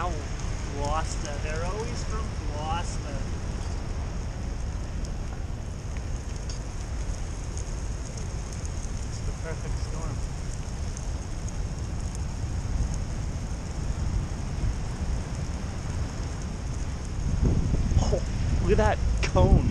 Oh, Gloucester. They're always from Gloucester. It's the perfect storm. Oh, look at that cone.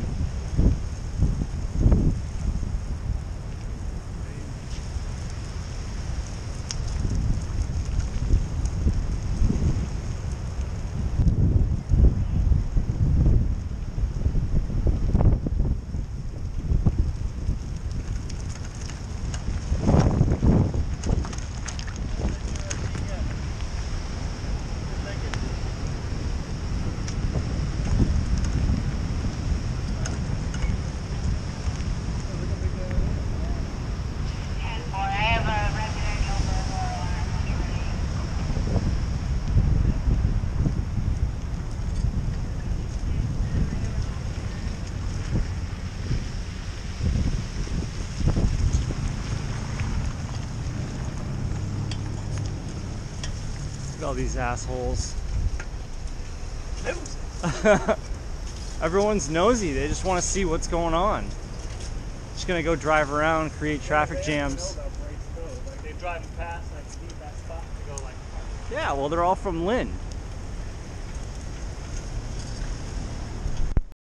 Look at all these assholes. Everyone's nosy. They just want to see what's going on. Just gonna go drive around, create traffic jams. Like they drive past, like leave that spot to go like. Yeah, well, they're all from Lynn.